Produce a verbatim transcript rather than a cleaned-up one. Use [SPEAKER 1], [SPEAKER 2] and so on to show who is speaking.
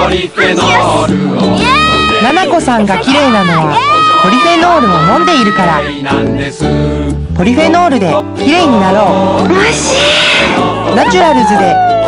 [SPEAKER 1] ななこさんが綺麗なのはポリフェノールを飲んでいるから。ポリフェノールで綺麗になろう。ナチュラルズで